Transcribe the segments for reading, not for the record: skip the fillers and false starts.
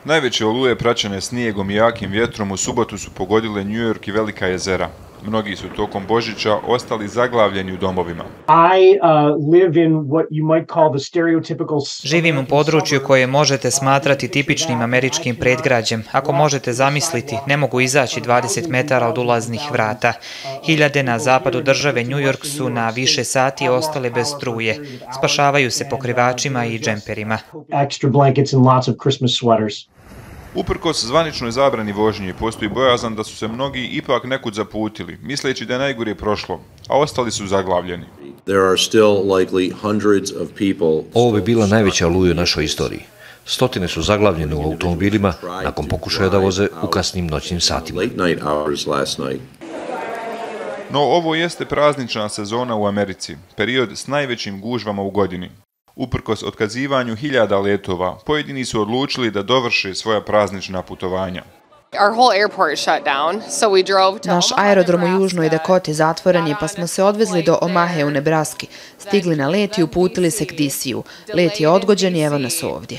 Najveće oluje praćene snijegom i jakim vjetrom u subotu su pogodile New York i Velika jezera. Mnogi su tokom Božića ostali zaglavljeni u domovima. Živim u području koje možete smatrati tipičnim američkim predgrađem. Ako možete zamisliti, ne mogu izaći 20 metara od ulaznih vrata. Hiljade na zapadu države New York su na više sati ostale bez struje. Spašavaju se pokrivačima i džemperima. Uprkos zvaničnoj zabrani vožnje, postoji bojazan da su se mnogi ipak nekud zaputili, misleći da je najgore prošlo, a ostali su zaglavljeni. Ovo bi bila najveća oluja u našoj istoriji. Stotine su zaglavljene u automobilima nakon pokušaja da voze u kasnim noćnim satima. No ovo jeste praznična sezona u Americi, period s najvećim gužvama u godini. Uprkos otkazivanju hiljada letova, pojedini su odlučili da dovrše svoja praznična putovanja. Naš aerodrom u Južnoj Dakoti zatvoren je, pa smo se odvezli do Omahe u Nebraski, stigli na let i uputili se k DC-u. Let je odgođen i evo nas ovdje.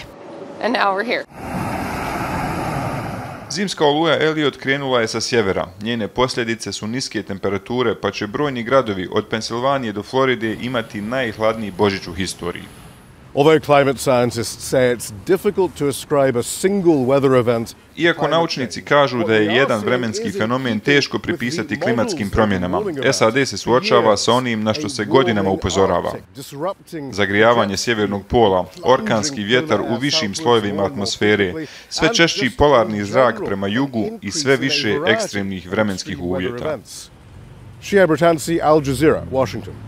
Zimska oluja Elliot krenula je sa sjevera. Njene posljedice su niske temperature, pa će brojni gradovi od Pensilvanije do Floride imati najhladniji Božić u historiji. Iako naučnici kažu da je jedan vremenski fenomen teško pripisati klimatskim promjenama, SAD se suočava sa onim na što se godinama upozorava. Zagrijavanje sjevernog pola, orkanski vjetar u višim slojevima atmosfere, sve češći polarni zrak prema jugu i sve više ekstremnih vremenskih uvjeta. Shia Britanci, Al Jazeera, Washington.